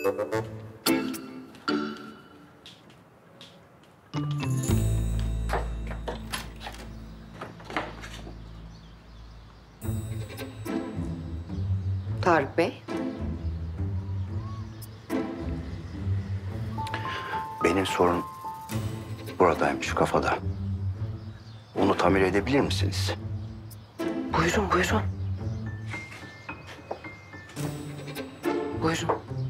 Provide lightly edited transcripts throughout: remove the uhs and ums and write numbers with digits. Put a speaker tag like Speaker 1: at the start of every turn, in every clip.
Speaker 1: Tarık Bey.
Speaker 2: Benim sorun buradaymış, kafada. Onu tamir edebilir misiniz?
Speaker 1: Buyurun, buyurun. Buyurun.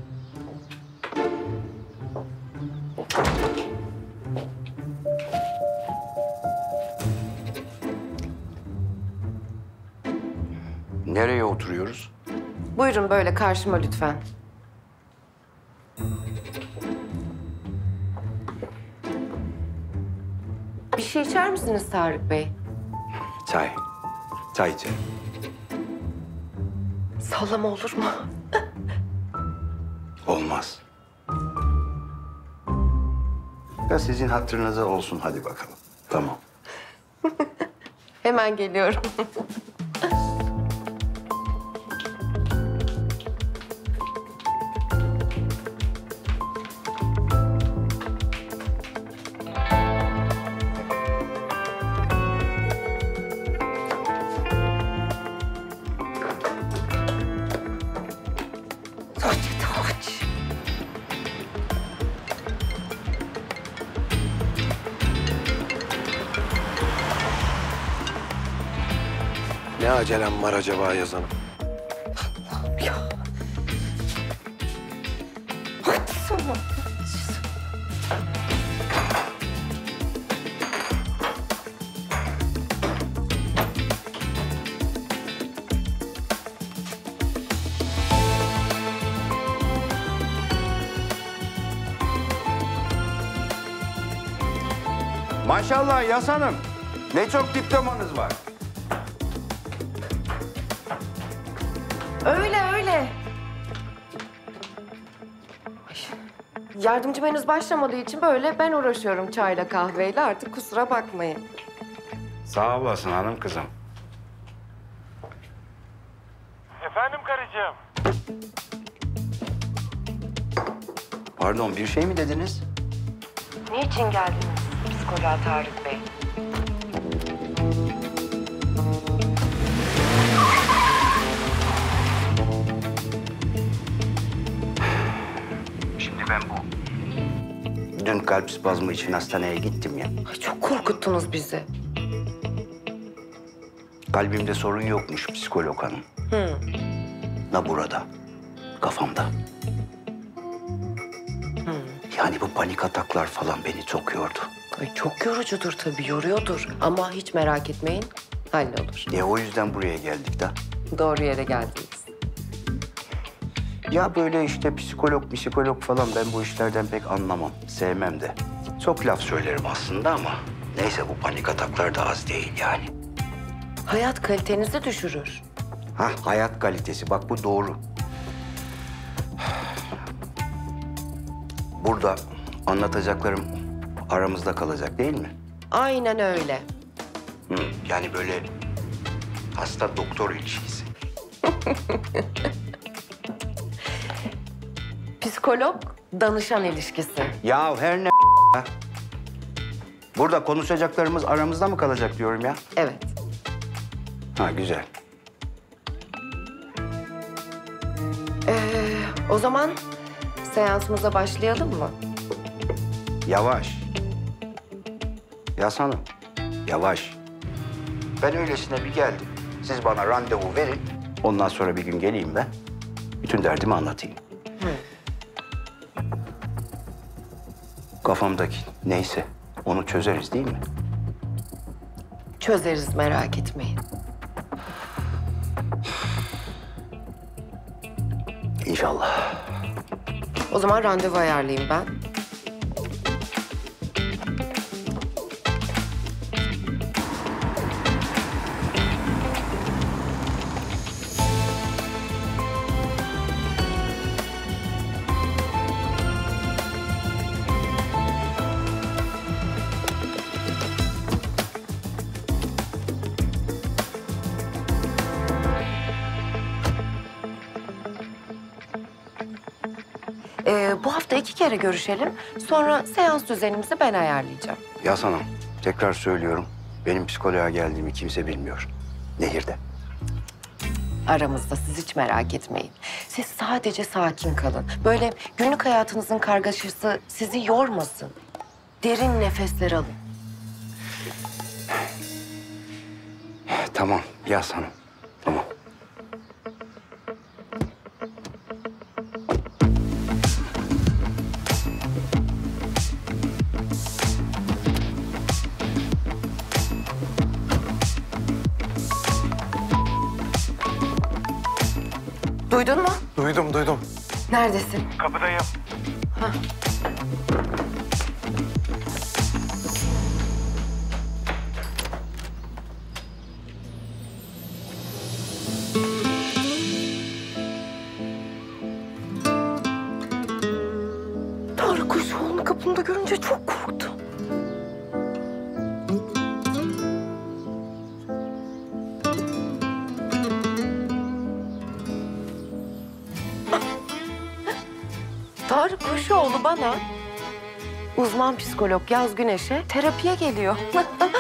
Speaker 2: Nereye oturuyoruz?
Speaker 1: Buyurun böyle karşıma lütfen. Bir şey içer misiniz Tarık Bey?
Speaker 2: Çay. Çay içelim.
Speaker 1: Sallama olur mu?
Speaker 2: Olmaz. Ya sizin hatırınıza olsun, hadi bakalım. Tamam.
Speaker 1: Hemen geliyorum. Aç.
Speaker 3: Ne acelem var acaba yazanım?
Speaker 1: Ya. Hadi sana.
Speaker 2: Maşallah Yas Hanım. Ne çok diplomanız var.
Speaker 1: Öyle. Ay, yardımcım henüz başlamadığı için böyle ben uğraşıyorum çayla kahveyle. Artık kusura bakmayın.
Speaker 2: Sağ olasın hanım kızım.
Speaker 4: Efendim karıcığım.
Speaker 2: Pardon, bir şey mi dediniz?
Speaker 1: Niçin geldiniz psikoloğa Tarık Bey?
Speaker 2: Şimdi ben dün kalp spazmı için hastaneye gittim ya.
Speaker 1: Ay, çok korkuttunuz bizi.
Speaker 2: Kalbimde sorun yokmuş psikolog hanım. Na burada, kafamda. Yani bu panik ataklar falan beni çok yordu.
Speaker 1: Ay, çok yorucudur tabii, yoruyordur. Ama hiç merak etmeyin, hallolur.
Speaker 2: O yüzden buraya geldik de.
Speaker 1: Doğru yere geldiniz.
Speaker 2: Ya böyle işte psikolog falan ben bu işlerden pek anlamam, sevmem de. Çok laf söylerim aslında ama neyse, bu panik ataklar da az değil yani.
Speaker 1: Hayat kalitenizi düşürür.
Speaker 2: Hayat kalitesi, bak bu doğru. Burada anlatacaklarım aramızda kalacak değil mi?
Speaker 1: Aynen öyle.
Speaker 2: Yani böyle hasta doktor ilişkisi.
Speaker 1: Psikolog, danışan ilişkisi.
Speaker 2: Ya her ne ya? Burada konuşacaklarımız aramızda mı kalacak diyorum ya?
Speaker 1: Evet.
Speaker 2: Güzel.
Speaker 1: O zaman seansımıza başlayalım mı?
Speaker 2: Yavaş. Yas Hanım, yavaş. Ben öylesine bir geldim. Siz bana randevu verin. Ondan sonra bir gün geleyim ben. Bütün derdimi anlatayım. Kafamdaki neyse onu çözeriz değil mi?
Speaker 1: Çözeriz, merak etmeyin.
Speaker 2: İnşallah.
Speaker 1: O zaman randevu ayarlayayım ben. Bu hafta 2 kere görüşelim. Sonra seans düzenimizi ben ayarlayacağım.
Speaker 2: Yaz Hanım, tekrar söylüyorum. Benim psikoloğa geldiğimi kimse bilmiyor. Nehir'de.
Speaker 1: Aramızda, siz hiç merak etmeyin. Siz sadece sakin kalın. Böyle günlük hayatınızın kargaşası sizi yormasın. Derin nefesler alın.
Speaker 2: Tamam Yaz Hanım, tamam.
Speaker 1: Duydun mu?
Speaker 3: Duydum.
Speaker 1: Neredesin?
Speaker 4: Kapıdayım.
Speaker 1: Tarık Kuşoğlu'nu kapımda görünce çok korktum. Tarık Kuşoğlu bana uzman psikolog Yaz Güneş'e terapiye geliyor.